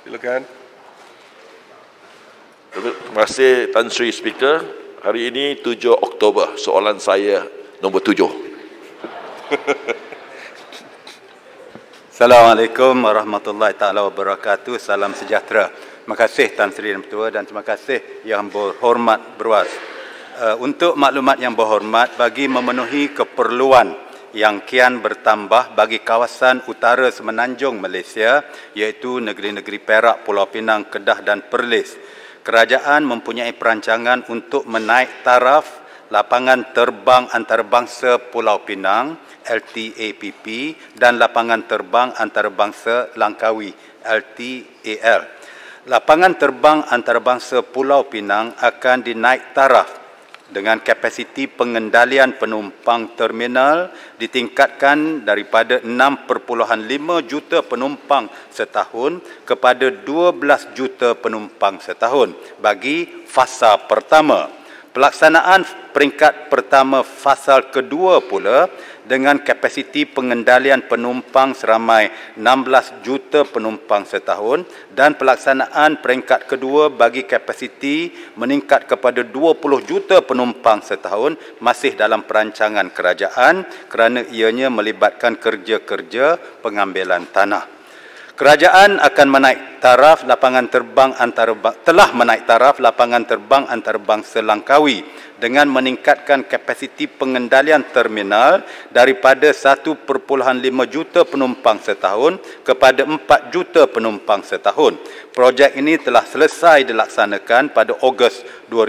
Silakan. Terima kasih Tan Sri Speaker. Hari ini 7 Oktober. Soalan saya nombor 7. Assalamualaikum warahmatullahi taala wabarakatuh. Salam sejahtera. Terima kasih Tan Sri Yang Pertua dan terima kasih Yang Berhormat Berwas. Untuk maklumat yang berhormat, bagi memenuhi keperluan yang kian bertambah bagi kawasan utara semenanjung Malaysia, iaitu negeri-negeri Perak, Pulau Pinang, Kedah dan Perlis, kerajaan mempunyai perancangan untuk menaik taraf lapangan terbang antarabangsa Pulau Pinang LTAPP dan lapangan terbang antarabangsa Langkawi LTAL. Lapangan terbang antarabangsa Pulau Pinang akan dinaik taraf dengan kapasiti pengendalian penumpang terminal ditingkatkan daripada 6.5 juta penumpang setahun kepada 12 juta penumpang setahun bagi fasa pertama. Pelaksanaan peringkat pertama fasa kedua pula dengan kapasiti pengendalian penumpang seramai 16 juta penumpang setahun dan pelaksanaan peringkat kedua bagi kapasiti meningkat kepada 20 juta penumpang setahun masih dalam perancangan kerajaan kerana ianya melibatkan kerja-kerja pengambilan tanah. Kerajaan akan menaik taraf lapangan terbang telah menaik taraf lapangan terbang antarabangsa Langkawi dengan meningkatkan kapasiti pengendalian terminal daripada 1.5 juta penumpang setahun kepada 4 juta penumpang setahun. Projek ini telah selesai dilaksanakan pada Ogos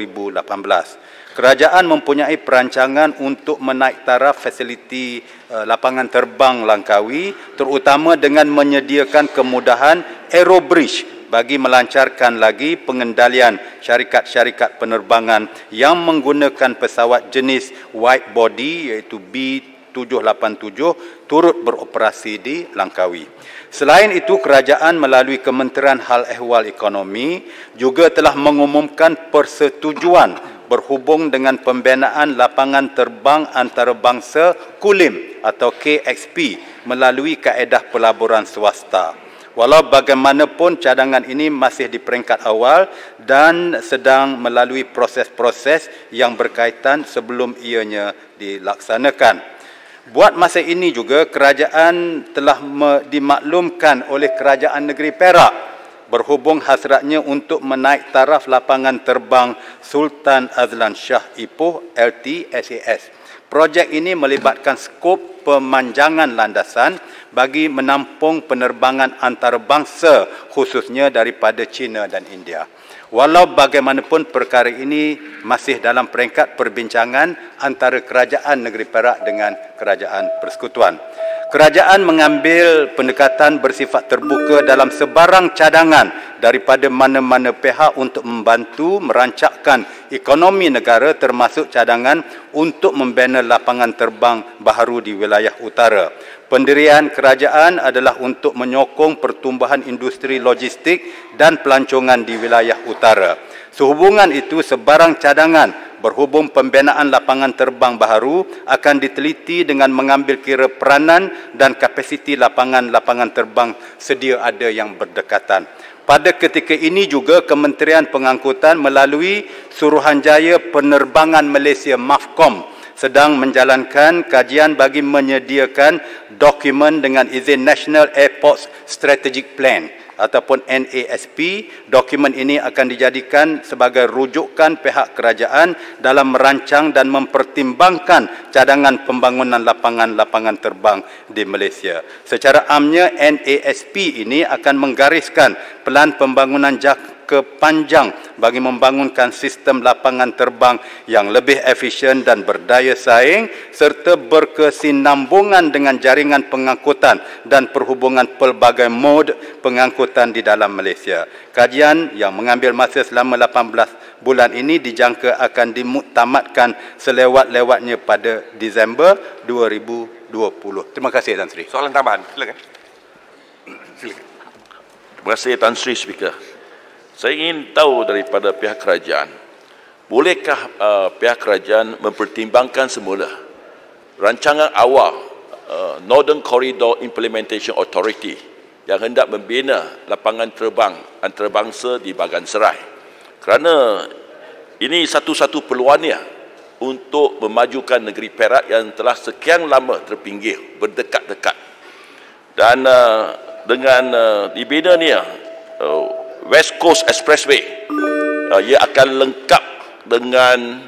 2018. Kerajaan mempunyai perancangan untuk menaik taraf fasiliti lapangan terbang Langkawi terutama dengan menyediakan kemudahan aerobridge bagi melancarkan lagi pengendalian syarikat-syarikat penerbangan yang menggunakan pesawat jenis wide body iaitu B787 turut beroperasi di Langkawi. Selain itu, kerajaan melalui Kementerian Hal Ehwal Ekonomi juga telah mengumumkan persetujuan berhubung dengan pembinaan lapangan terbang antarabangsa KULIM atau KXP melalui kaedah pelaburan swasta. Walau bagaimanapun cadangan ini masih di peringkat awal dan sedang melalui proses-proses yang berkaitan sebelum ianya dilaksanakan. Buat masa ini juga kerajaan telah dimaklumkan oleh Kerajaan Negeri Perak berhubung hasratnya untuk menaik taraf lapangan terbang Sultan Azlan Shah Ipoh LTSAS. Projek ini melibatkan skop pemanjangan landasan bagi menampung penerbangan antarabangsa khususnya daripada China dan India. Walau bagaimanapun perkara ini masih dalam peringkat perbincangan antara Kerajaan Negeri Perak dengan Kerajaan Persekutuan. Kerajaan mengambil pendekatan bersifat terbuka dalam sebarang cadangan daripada mana-mana pihak untuk membantu merancangkan ekonomi negara termasuk cadangan untuk membina lapangan terbang baharu di wilayah utara. Pendirian kerajaan adalah untuk menyokong pertumbuhan industri logistik dan pelancongan di wilayah utara. Sehubungan itu, sebarang cadangan berhubung pembinaan lapangan terbang baharu akan diteliti dengan mengambil kira peranan dan kapasiti lapangan-lapangan terbang sedia ada yang berdekatan. Pada ketika ini juga Kementerian Pengangkutan melalui Suruhanjaya Penerbangan Malaysia MAFCOM sedang menjalankan kajian bagi menyediakan dokumen dengan izin National Airports Strategic Plan ataupun NASP. Dokumen ini akan dijadikan sebagai rujukan pihak kerajaan dalam merancang dan mempertimbangkan cadangan pembangunan lapangan-lapangan terbang di Malaysia. Secara amnya, NASP ini akan menggariskan pelan pembangunan jangka panjang bagi membangunkan sistem lapangan terbang yang lebih efisien dan berdaya saing serta berkesinambungan dengan jaringan pengangkutan dan perhubungan pelbagai mod pengangkutan di dalam Malaysia. Kajian yang mengambil masa selama 18 bulan ini dijangka akan dimuktamadkan selewat-lewatnya pada Disember 2020. Terima kasih Tan Sri. Soalan tambahan, silakan. Terima kasih Tan Sri Speaker. Saya ingin tahu daripada pihak kerajaan, bolehkah pihak kerajaan mempertimbangkan semula rancangan awal Northern Corridor Implementation Authority yang hendak membina lapangan terbang antarabangsa di Bagan Serai. Kerana ini satu-satu peluangnya untuk memajukan negeri Perak yang telah sekian lama terpinggir, berdekat-dekat. Dan dengan dibinanya West Coast Expressway, ia akan lengkap dengan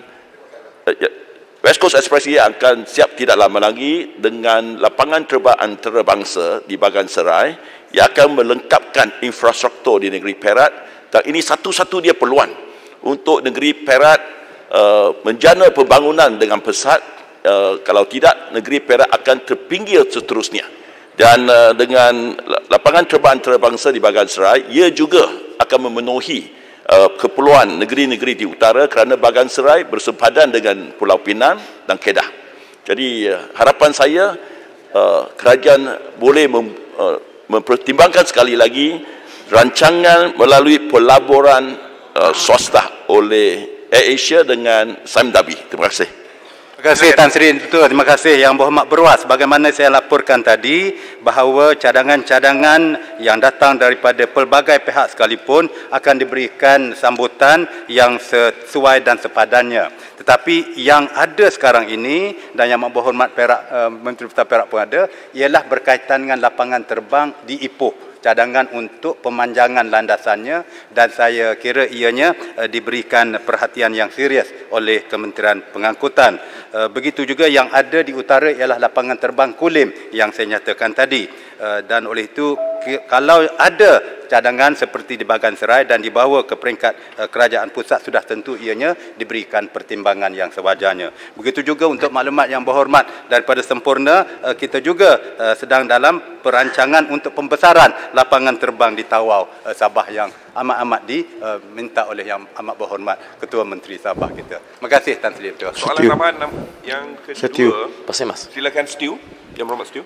West Coast Expressway akan siap tidak lama lagi dengan lapangan terbang antarabangsa di Bagan Serai yang akan melengkapkan infrastruktur di negeri Perak. Dan ini satu-satu dia peluang untuk negeri Perak menjana pembangunan dengan pesat. Kalau tidak, negeri Perak akan terpinggir seterusnya. Dan dengan lapangan terbang antarabangsa di Bagan Serai, ia juga akan memenuhi keperluan negeri-negeri di utara kerana Bagan Serai bersempadan dengan Pulau Pinang dan Kedah. Jadi harapan saya kerajaan boleh mempertimbangkan sekali lagi rancangan melalui pelaburan swasta oleh AirAsia dengan Sime Darby. Terima kasih. Terima kasih Tan Sri Ketua. Terima kasih Yang Berhormat Berwas. Bagaimana saya laporkan tadi bahawa cadangan-cadangan yang datang daripada pelbagai pihak sekalipun akan diberikan sambutan yang sesuai dan sepadannya. Tetapi yang ada sekarang ini dan Yang Berhormat Menteri Besar Perak pun ada ialah berkaitan dengan lapangan terbang di Ipoh. Cadangan untuk pemanjangan landasannya, dan saya kira ianya diberikan perhatian yang serius oleh Kementerian Pengangkutan. Begitu juga yang ada di utara ialah lapangan terbang Kulim yang saya nyatakan tadi. Dan oleh itu, kalau ada cadangan seperti di Bagan Serai dan dibawa ke peringkat kerajaan pusat, sudah tentu ianya diberikan pertimbangan yang sewajarnya. Begitu juga untuk maklumat Yang Berhormat daripada Sempurna, kita juga sedang dalam perancangan untuk pembesaran lapangan terbang di Tawau, Sabah yang amat-amat diminta oleh Yang Amat Berhormat Ketua Menteri Sabah kita. Terima kasih Tan Sri Ketua. Soalan tambahan yang kedua. Silakan Setiu. Yang Berhormat Setiu.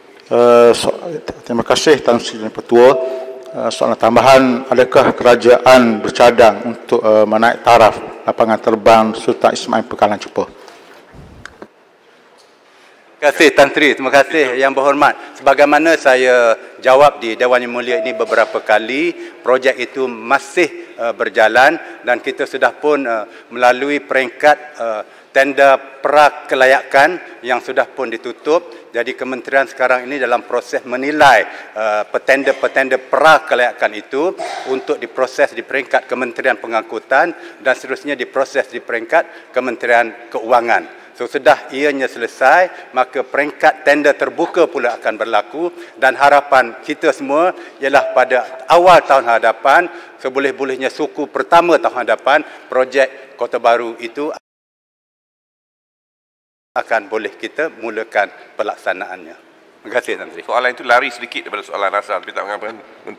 Terima kasih Tan Sri Ketua. Soalan tambahan, adakah kerajaan bercadang untuk menaik taraf lapangan terbang Sultan Ismail Pekalan Cepa? Terima kasih Tan Sri. Terima kasih Yang Berhormat. Sebagaimana saya jawab di Dewan Yang Mulia ini beberapa kali, projek itu masih berjalan dan kita sudah pun melalui peringkat tender prakelayakan yang sudah pun ditutup. Jadi kementerian sekarang ini dalam proses menilai petender-petender prakelayakan itu untuk diproses di peringkat Kementerian Pengangkutan dan seterusnya diproses di peringkat Kementerian Keuangan. So, sudah ianya selesai, maka peringkat tender terbuka pula akan berlaku, dan harapan kita semua ialah pada awal tahun hadapan, seboleh-bolehnya suku pertama tahun hadapan, projek Kota Baru itu akan boleh kita mulakan pelaksanaannya. Terima kasih Tan Sri. Soalan itu lari sedikit daripada soalan asal, tapi tak mengapa.